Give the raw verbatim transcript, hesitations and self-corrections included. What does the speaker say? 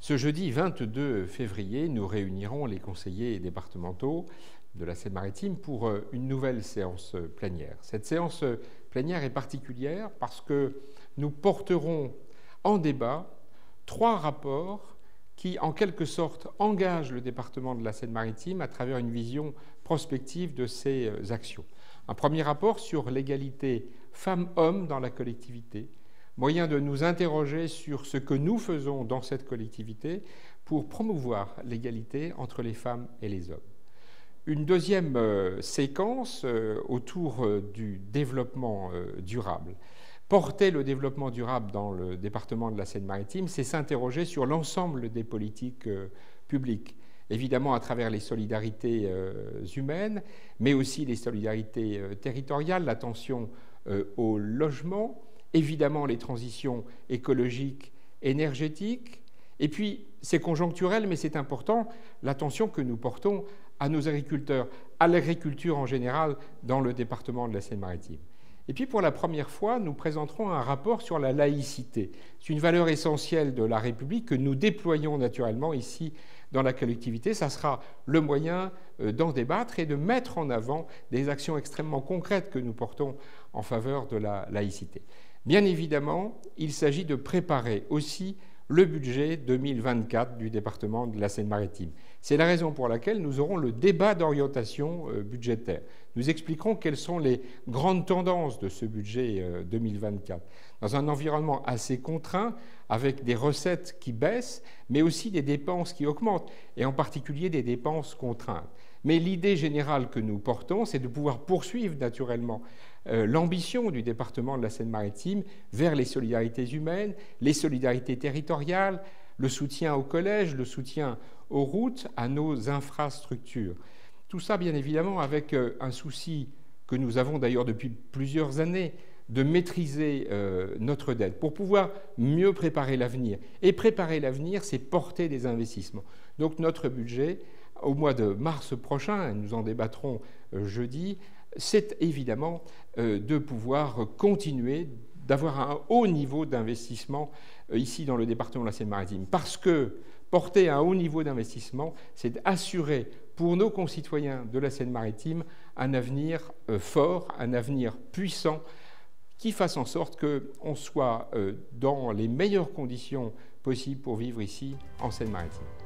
Ce jeudi vingt-deux février, nous réunirons les conseillers départementaux de la Seine-Maritime pour une nouvelle séance plénière. Cette séance plénière est particulière parce que nous porterons en débat trois rapports qui, en quelque sorte, engagent le département de la Seine-Maritime à travers une vision prospective de ses actions. Un premier rapport sur l'égalité femmes-hommes dans la collectivité, moyen de nous interroger sur ce que nous faisons dans cette collectivité pour promouvoir l'égalité entre les femmes et les hommes. Une deuxième euh, séquence euh, autour euh, du développement euh, durable. Porter le développement durable dans le département de la Seine-Maritime, c'est s'interroger sur l'ensemble des politiques euh, publiques. Évidemment à travers les solidarités euh, humaines, mais aussi les solidarités euh, territoriales, l'attention euh, au logement, évidemment les transitions écologiques, énergétiques, et puis c'est conjoncturel, mais c'est important, l'attention que nous portons à nos agriculteurs, à l'agriculture en général dans le département de la Seine-Maritime. Et puis pour la première fois, nous présenterons un rapport sur la laïcité. C'est une valeur essentielle de la République que nous déployons naturellement ici dans la collectivité. Ça sera le moyen d'en débattre et de mettre en avant des actions extrêmement concrètes que nous portons en faveur de la laïcité. Bien évidemment, il s'agit de préparer aussi le budget deux mille vingt-quatre du département de la Seine-Maritime. C'est la raison pour laquelle nous aurons le débat d'orientation budgétaire. Nous expliquerons quelles sont les grandes tendances de ce budget deux mille vingt-quatre. Dans un environnement assez contraint, avec des recettes qui baissent, mais aussi des dépenses qui augmentent, et en particulier des dépenses contraintes. Mais l'idée générale que nous portons, c'est de pouvoir poursuivre naturellement euh, l'ambition du département de la Seine-Maritime vers les solidarités humaines, les solidarités territoriales, le soutien aux collèges, le soutien aux routes, à nos infrastructures. Tout ça, bien évidemment, avec euh, un souci que nous avons d'ailleurs depuis plusieurs années, de maîtriser euh, notre dette pour pouvoir mieux préparer l'avenir. Et préparer l'avenir, c'est porter des investissements. Donc notre budget, au mois de mars prochain, nous en débattrons euh, jeudi, c'est évidemment euh, de pouvoir continuer d'avoir un haut niveau d'investissement euh, ici dans le département de la Seine-Maritime. Parce que porter un haut niveau d'investissement, c'est assurer pour nos concitoyens de la Seine-Maritime un avenir euh, fort, un avenir puissant, qui fasse en sorte qu'on soit euh, dans les meilleures conditions possibles pour vivre ici en Seine-Maritime.